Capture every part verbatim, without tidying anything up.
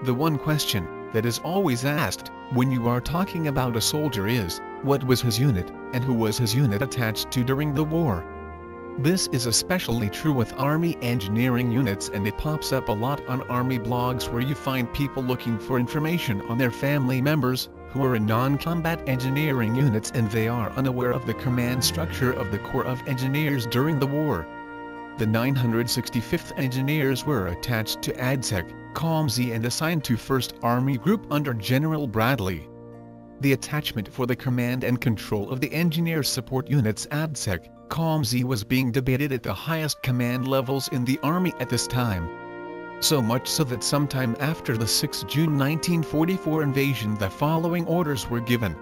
The one question that is always asked when you are talking about a soldier is, what was his unit, and who was his unit attached to during the war? This is especially true with Army engineering units, and it pops up a lot on Army blogs where you find people looking for information on their family members who are in non-combat engineering units and they are unaware of the command structure of the Corps of Engineers during the war. The nine hundred sixty-fifth Engineers were attached to A D S E C, C O M Z and assigned to first Army Group under General Bradley. The attachment for the command and control of the Engineer Support Units A D S E C, C O M Z was being debated at the highest command levels in the Army at this time. So much so that sometime after the sixth of June nineteen forty-four invasion the following orders were given.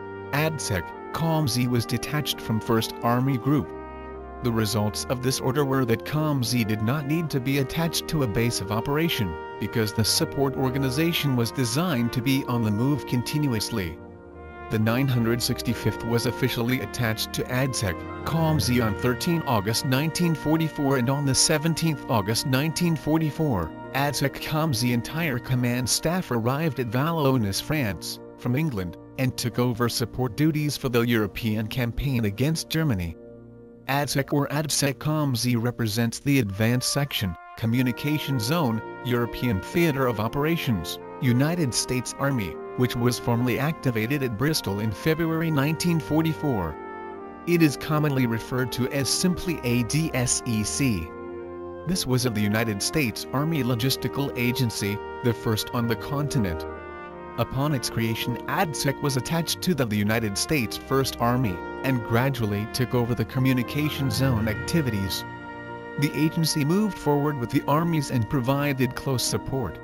A D S E C, C O M Z was detached from first Army Group. The results of this order were that C O M Z did not need to be attached to a base of operation, because the support organization was designed to be on the move continuously. The nine hundred sixty-fifth was officially attached to A D S E C, C O M Z on the thirteenth of August nineteen forty-four, and on the seventeenth of August nineteen forty-four, A D S E C, C O M Z entire command staff arrived at Valognes, France, from England, and took over support duties for the European campaign against Germany. A D S E C or A D S E C, C O M Z represents the Advanced Section, Communication Zone, European Theater of Operations, United States Army, which was formally activated at Bristol in February nineteen forty-four. It is commonly referred to as simply A D S E C. This was of the United States Army Logistical Agency, the first on the continent. Upon its creation, A D S E C was attached to the United States First Army, and gradually took over the communication zone activities. The agency moved forward with the armies and provided close support.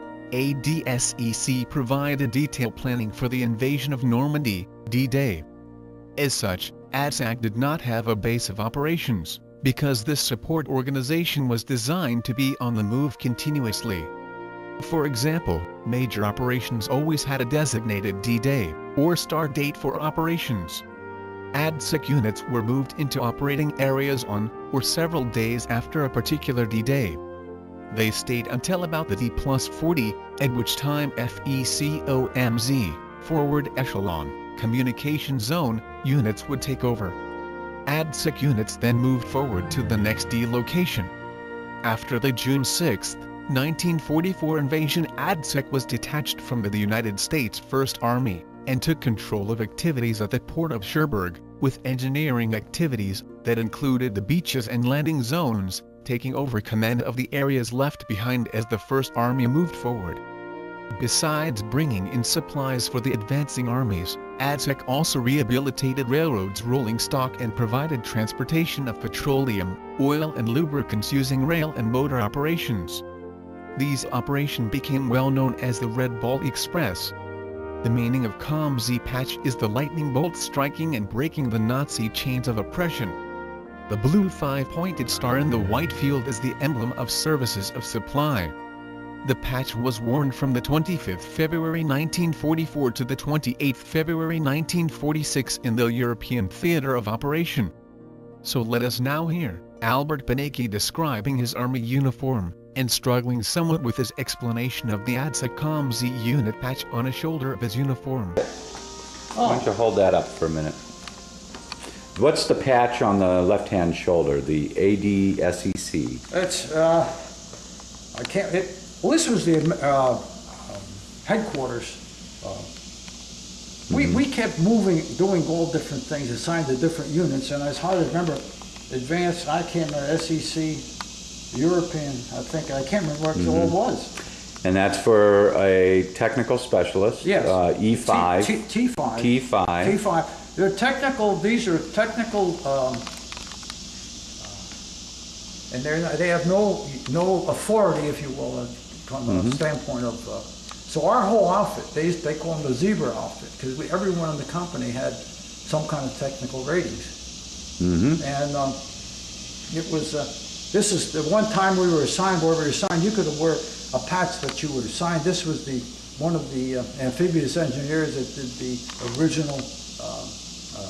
A D S E C provided detailed planning for the invasion of Normandy, D-Day. As such, A D S E C did not have a base of operations, because this support organization was designed to be on the move continuously. For example, major operations always had a designated D-Day, or start date for operations. A D S E C units were moved into operating areas on, or several days after a particular D-Day. They stayed until about the D plus forty, at which time F E C O M Z, Forward Echelon, Communication Zone, units would take over. A D S E C units then moved forward to the next D location. After the June sixth, nineteen forty-four invasion, A D S E C was detached from the United States First Army, and took control of activities at the port of Cherbourg, with engineering activities that included the beaches and landing zones, taking over command of the areas left behind as the First Army moved forward. Besides bringing in supplies for the advancing armies, A D S E C also rehabilitated railroads' rolling stock and provided transportation of petroleum, oil and lubricants using rail and motor operations. These operations became well known as the Red Ball Express. The meaning of C O M Z patch is the lightning bolt striking and breaking the Nazi chains of oppression. The blue five-pointed star in the white field is the emblem of services of supply. The patch was worn from the twenty-fifth of February nineteen forty-four to the twenty-eighth of February nineteen forty-six in the European Theater of Operation. So let us now hear Albert Benecke describing his army uniform, and struggling somewhat with his explanation of the A D S E C C O M Z unit patch on a shoulder of his uniform. Why don't you hold that up for a minute? What's the patch on the left-hand shoulder, the A D S E C? It's, uh, I can't, it, well, this was the uh, um, headquarters. Uh, mm-hmm. we, we kept moving, doing all different things, assigned to different units, and it's hard to remember advanced, I can't remember, S E C, European, I think, I can't remember what mm-hmm. it all was. And that's for a technical specialist? Yes. Uh, E five. T, T, T5. T five. T five. They're technical, these are technical, um, and they're not, they have no no authority, if you will, uh, from mm-hmm. a standpoint of, uh, so our whole outfit, they they call them the zebra outfit, because everyone in the company had some kind of technical ratings. Mm-hmm. And um, it was, uh, this is the one time we were assigned, where we were assigned, you could wear a patch that you were assigned. This was the one of the uh, amphibious engineers that did the original uh, uh,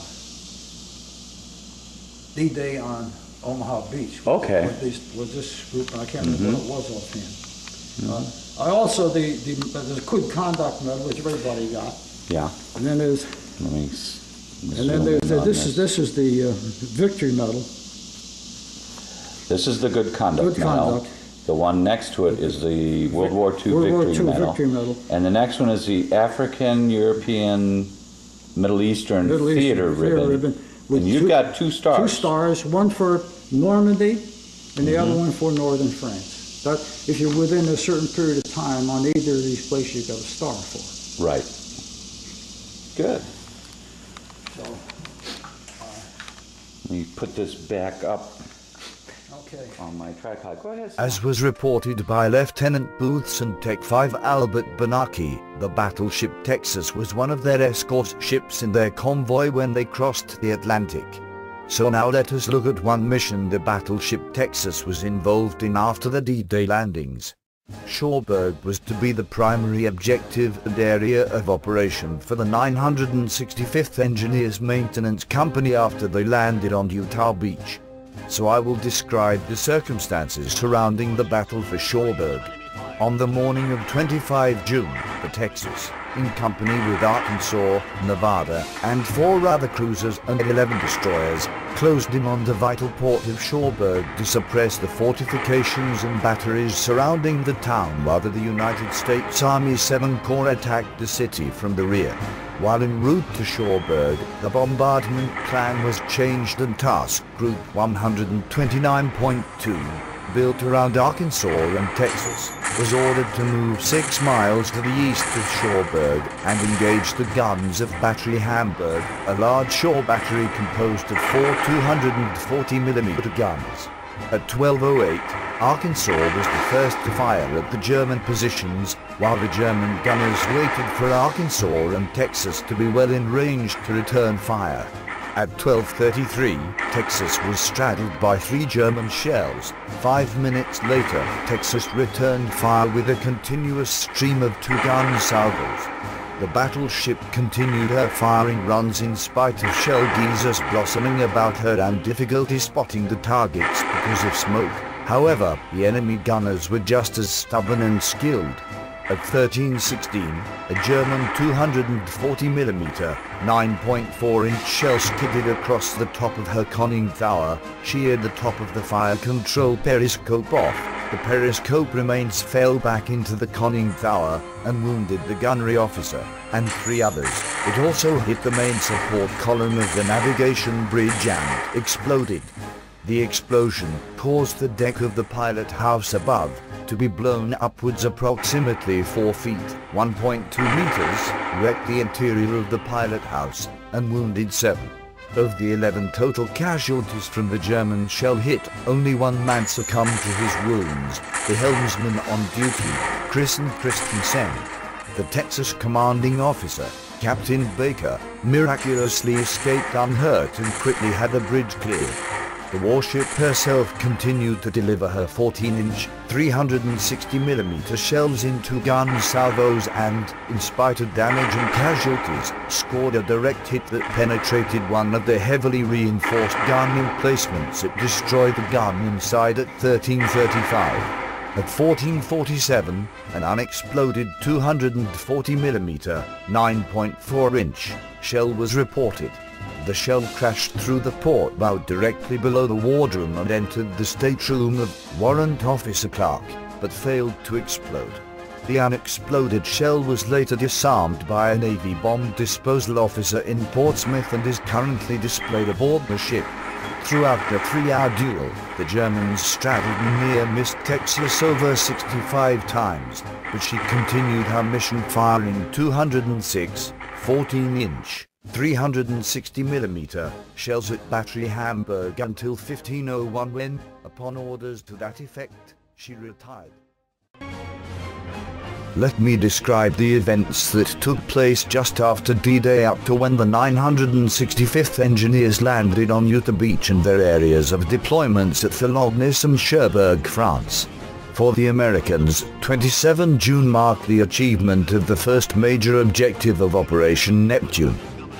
D-Day on Omaha Beach. Okay. With this, with this group, and I can't remember mm-hmm. what it was offhand. Mm-hmm. uh, Uh, Also, the, the, the good conduct medal, which everybody got. Yeah. And then there's, Let me. s- let me and then zoom there's, in the- on this is, this is the uh, victory medal. This is the Good Conduct Good Medal. Conduct. The one next to it is the World War Two World War Victory Two Medal. Victory Medal. And the next one is the African, European, Middle Eastern Middle Eastern Theater Theater Ribbon. Ribbon with And you've two- got two stars. Two stars, one for Normandy and the other Mm-hmm. one for northern France. That, if you're within a certain period of time on either of these places, you got a star for. Right. Good. So, Let me put this back up okay. on my tripod. Go ahead. As was reported by Lieutenant Booth's and Tech five Albert Benaki, the battleship Texas was one of their escort ships in their convoy when they crossed the Atlantic. So now let us look at one mission the battleship Texas was involved in after the D-Day landings. Cherbourg was to be the primary objective and area of operation for the nine hundred sixty-fifth Engineers Maintenance Company after they landed on Utah Beach. So I will describe the circumstances surrounding the battle for Cherbourg. On the morning of the twenty-fifth of June, the Texas, in company with Arkansas, Nevada, and four other cruisers and eleven destroyers, closed in on the vital port of Cherbourg to suppress the fortifications and batteries surrounding the town while the United States Army seventh Corps attacked the city from the rear. While en route to Cherbourg, the bombardment plan was changed and Task Group one hundred twenty-nine point two, built around Arkansas and Texas, was ordered to move six miles to the east of Cherbourg and engage the guns of Battery Hamburg, a large shore battery composed of four two hundred forty millimeter guns. At twelve oh eight, Arkansas was the first to fire at the German positions, while the German gunners waited for Arkansas and Texas to be well in range to return fire. At twelve thirty-three, Texas was straddled by three German shells. Five minutes later, Texas returned fire with a continuous stream of two-gun salvos. The battleship continued her firing runs in spite of shell geysers blossoming about her and difficulty spotting the targets because of smoke. However, the enemy gunners were just as stubborn and skilled. At thirteen sixteen, a German two hundred forty millimeter, nine point four inch shell skidded across the top of her conning tower, sheared the top of the fire control periscope off. The periscope remains fell back into the conning tower and wounded the gunnery officer and three others. It also hit the main support column of the navigation bridge and exploded. The explosion caused the deck of the pilot house above to be blown upwards approximately four feet, one point two meters, wrecked the interior of the pilot house, and wounded seven. Of the eleven total casualties from the German shell hit, only one man succumbed to his wounds, the helmsman on duty, Christen Christensen. The Texas commanding officer, Captain Baker, miraculously escaped unhurt and quickly had the bridge cleared. The warship herself continued to deliver her fourteen inch, three hundred sixty millimeter shells in two-gun salvos and, in spite of damage and casualties, scored a direct hit that penetrated one of the heavily reinforced gun emplacements. It destroyed the gun inside at thirteen thirty-five. At fourteen forty-seven, an unexploded two hundred forty millimeter, nine point four inch, shell was reported. The shell crashed through the port bow directly below the wardroom and entered the stateroom of Warrant Officer Clark, but failed to explode. The unexploded shell was later disarmed by a Navy bomb disposal officer in Portsmouth and is currently displayed aboard the ship. Throughout the three-hour duel, the Germans straddled and near-missed Texas over sixty-five times, but she continued her mission firing two hundred six, fourteen inch, three hundred sixty millimeter shells at Battery Hamburg until fifteen oh one when, upon orders to that effect, she retired. Let me describe the events that took place just after D-Day up to when the nine hundred sixty-fifth Engineers landed on Utah Beach and their areas of deployments at Thilognes and Cherbourg, France. For the Americans, the twenty-seventh of June marked the achievement of the first major objective of Operation Neptune.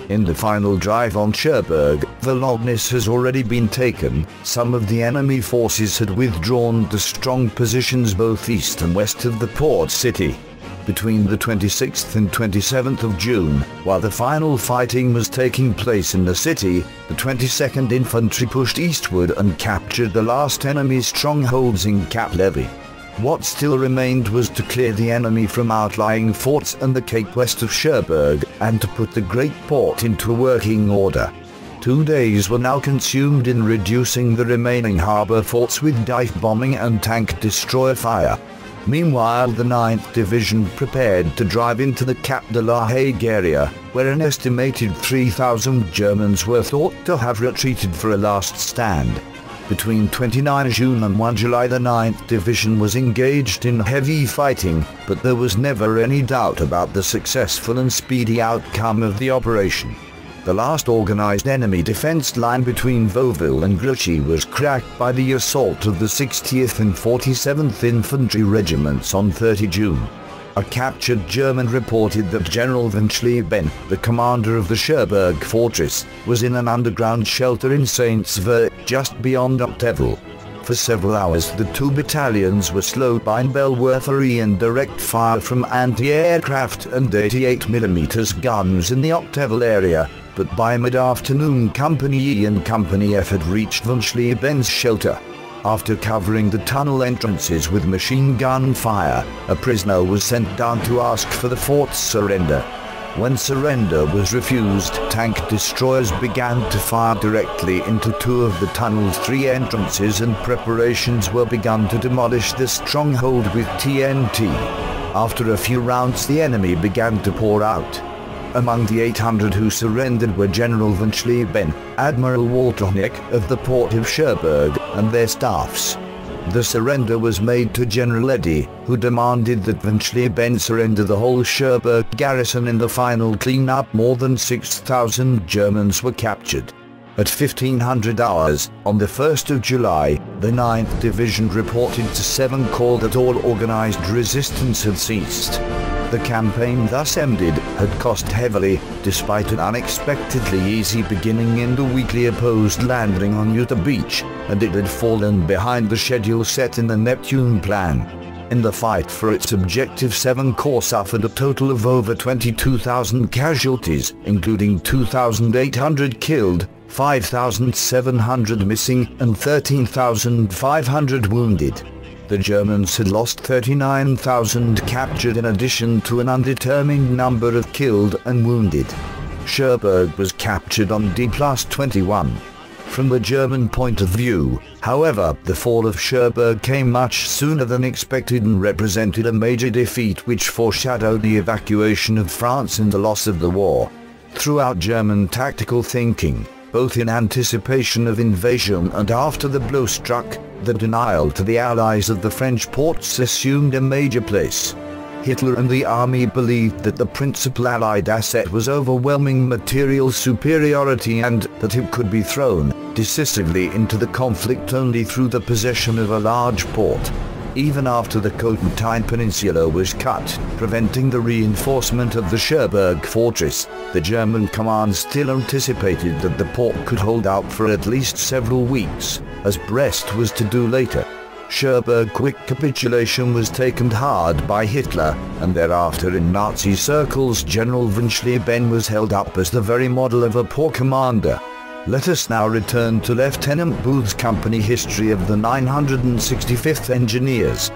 In the final drive on Cherbourg, Valognes has already been taken. Some of the enemy forces had withdrawn to strong positions both east and west of the port city. Between the twenty-sixth and twenty-seventh of June, while the final fighting was taking place in the city, the twenty-second Infantry pushed eastward and captured the last enemy strongholds in Cap Levy. What still remained was to clear the enemy from outlying forts and the cape west of Cherbourg, and to put the great port into working order. Two days were now consumed in reducing the remaining harbour forts with dive bombing and tank destroyer fire. Meanwhile, the ninth Division prepared to drive into the Cap de la Hague area, where an estimated three thousand Germans were thought to have retreated for a last stand. Between the twenty-ninth of June and the first of July, the ninth Division was engaged in heavy fighting, but there was never any doubt about the successful and speedy outcome of the operation. The last organized enemy defense line between Vauville and Grouchy was cracked by the assault of the sixtieth and forty-seventh Infantry Regiments on the thirtieth of June. A captured German reported that General von Schlieben, the commander of the Cherbourg fortress, was in an underground shelter in Saint-Sever, just beyond Octeville. For several hours the two battalions were slowed by Belwerfery and direct fire from anti-aircraft and eighty-eight millimeter guns in the Octeville area, but by mid-afternoon Company E and Company F had reached von Schlieben's shelter. After covering the tunnel entrances with machine gun fire, a prisoner was sent down to ask for the fort's surrender. When surrender was refused, tank destroyers began to fire directly into two of the tunnel's three entrances, and preparations were begun to demolish the stronghold with T N T. After a few rounds the enemy began to pour out. Among the eight hundred who surrendered were General von Schlieben, Admiral Walternick of the port of Cherbourg, and their staffs. The surrender was made to General Eddy, who demanded that von Schlieben surrender the whole Cherbourg garrison. In the final clean-up, more than six thousand Germans were captured. At fifteen hundred hours, on the first of July, the ninth Division reported to Seven Corps that all organized resistance had ceased. The campaign thus ended had cost heavily, despite an unexpectedly easy beginning and a weakly opposed landing on Utah Beach, and it had fallen behind the schedule set in the Neptune Plan. In the fight for its objective, Seven Corps suffered a total of over twenty-two thousand casualties, including two thousand eight hundred killed, five thousand seven hundred missing, and thirteen thousand five hundred wounded. The Germans had lost thirty-nine thousand captured in addition to an undetermined number of killed and wounded. Cherbourg was captured on D plus twenty-one. From the German point of view, however, the fall of Cherbourg came much sooner than expected and represented a major defeat which foreshadowed the evacuation of France and the loss of the war. Throughout German tactical thinking, both in anticipation of invasion and after the blow struck, the denial to the Allies of the French ports assumed a major place. Hitler and the army believed that the principal Allied asset was overwhelming material superiority and that it could be thrown decisively into the conflict only through the possession of a large port. Even after the Cotentin Peninsula was cut, preventing the reinforcement of the Cherbourg fortress, the German command still anticipated that the port could hold out for at least several weeks, as Brest was to do later. Cherbourg quick capitulation was taken hard by Hitler, and thereafter in Nazi circles General von Schlieben was held up as the very model of a poor commander. Let us now return to Lieutenant Booth's company history of the nine hundred sixty-fifth Engineers.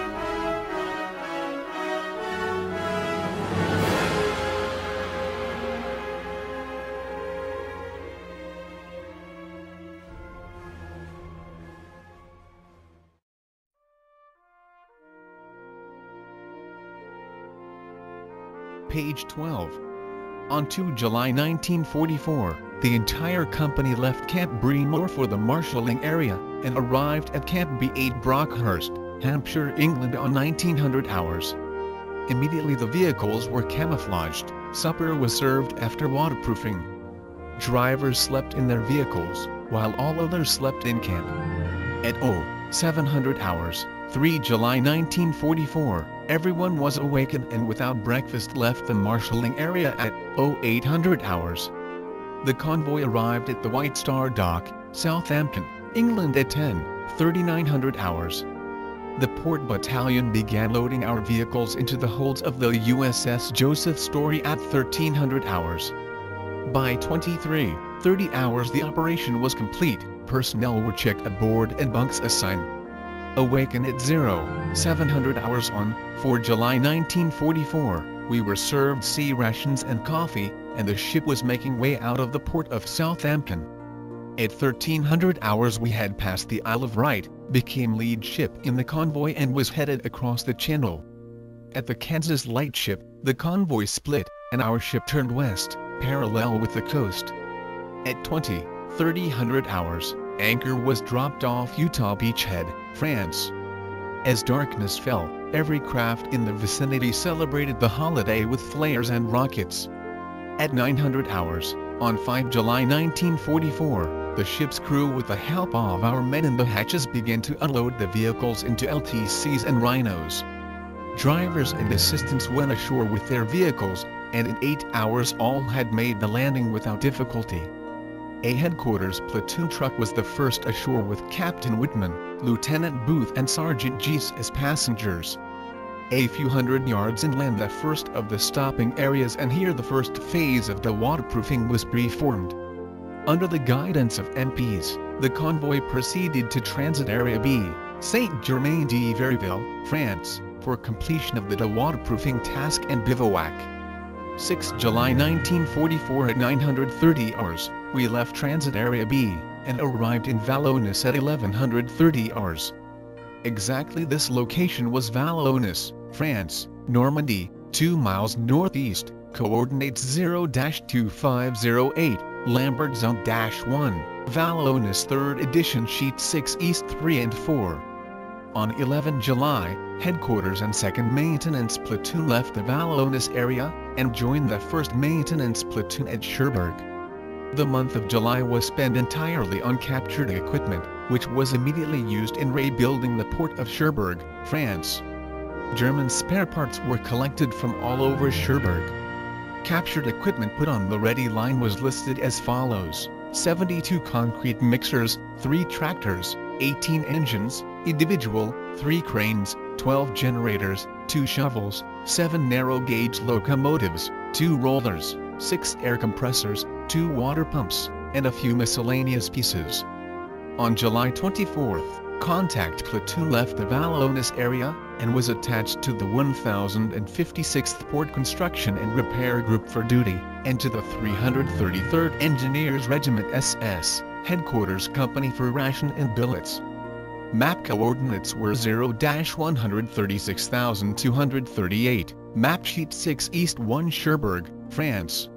Page twelve. On the second of July nineteen forty-four, the entire company left Camp Breamore for the marshalling area, and arrived at Camp B eight Brockhurst, Hampshire, England on nineteen hundred hours. Immediately the vehicles were camouflaged, supper was served after waterproofing. Drivers slept in their vehicles, while all others slept in camp. At seven hundred hours, the third of July nineteen forty-four, everyone was awakened and without breakfast left the marshalling area. At eight hundred hours, the convoy arrived at the White Star Dock, Southampton, England at ten thirty-nine hours. The port battalion began loading our vehicles into the holds of the U S S Joseph Story at thirteen hundred hours. By twenty-three thirty hours the operation was complete, personnel were checked aboard and bunks assigned. Awaken at zero seven hundred hours on four July nineteen forty-four, we were served sea rations and coffee, and the ship was making way out of the port of Southampton. At thirteen hundred hours we had passed the Isle of Wight, became lead ship in the convoy and was headed across the channel. At the Kansas lightship, the convoy split, and our ship turned west, parallel with the coast. At twenty thirty hours, anchor was dropped off Utah Beachhead, France. As darkness fell, every craft in the vicinity celebrated the holiday with flares and rockets. At nine hundred hours, on five July nineteen forty-four, the ship's crew with the help of our men in the hatches began to unload the vehicles into L T Cs and Rhinos. Drivers and assistants went ashore with their vehicles, and in eight hours all had made the landing without difficulty. A headquarters platoon truck was the first ashore with Captain Whitman, Lieutenant Booth and Sergeant Geese as passengers. A few hundred yards inland the first of the stopping areas, and here the first phase of the waterproofing was preformed. Under the guidance of M Ps, the convoy proceeded to Transit Area B, Saint-Germain-de-Verieville, France, for completion of the waterproofing task and bivouac. six July nineteen forty-four at nine hundred thirty hours, we left Transit Area B, and arrived in Valognes at eleven thirty hours. Exactly this location was Valognes, France, Normandy, two miles northeast, coordinates zero two five zero eight, Lambert Zone one, Valognes third edition sheet six east three and four. On eleven July, headquarters and second maintenance platoon left the Valognes area, and joined the first maintenance platoon at Cherbourg. The month of July was spent entirely on captured equipment, which was immediately used in rebuilding the port of Cherbourg, France. German spare parts were collected from all over Cherbourg. Captured equipment put on the ready line was listed as follows: seventy-two concrete mixers, three tractors, eighteen engines, individual, three cranes, twelve generators, two shovels, seven narrow-gauge locomotives, two rollers, six air compressors, two water pumps, and a few miscellaneous pieces. On July twenty-fourth, contact platoon left the Valognes area, and was attached to the one thousand fifty-sixth Port Construction and Repair Group for duty, and to the three hundred thirty-third Engineers Regiment S S, Headquarters Company for ration and billets. Map coordinates were zero one three six two three eight, Map Sheet six East one Cherbourg, France.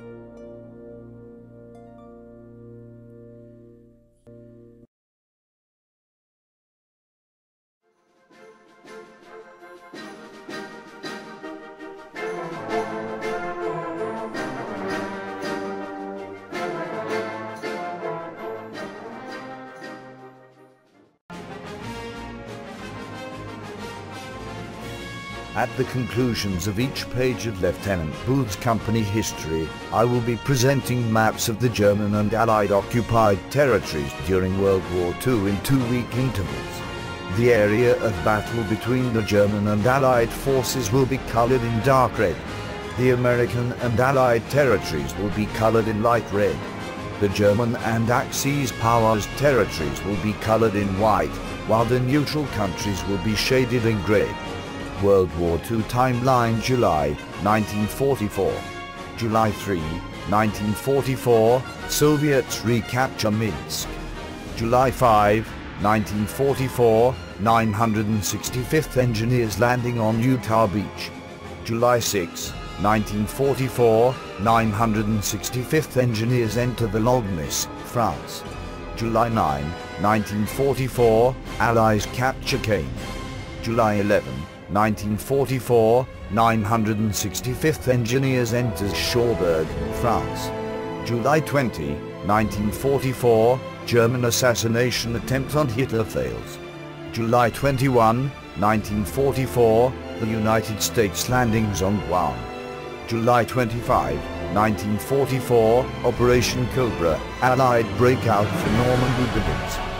At the conclusions of each page of Lieutenant Booth's company history, I will be presenting maps of the German and Allied occupied territories during World War Two in two-week intervals. The area of battle between the German and Allied forces will be colored in dark red. The American and Allied territories will be colored in light red. The German and Axis powers territories will be colored in white, while the neutral countries will be shaded in gray. World War Two timeline: July nineteen forty-four. July third, nineteen forty-four, Soviets recapture Minsk. July fifth, nineteen forty-four, nine hundred sixty-fifth Engineers landing on Utah Beach. July sixth, nineteen forty-four, nine hundred sixty-fifth Engineers enter Valognes, France. July ninth, nineteen forty-four, Allies capture Caen. July eleventh, nineteen forty-four, nine hundred sixty-fifth Engineers enters Cherbourg, France. July twentieth, nineteen forty-four, German assassination attempt on Hitler fails. July twenty-first, nineteen forty-four, the United States landings on Guam. July twenty-fifth, nineteen forty-four, Operation Cobra, Allied breakout for Normandy Brigade.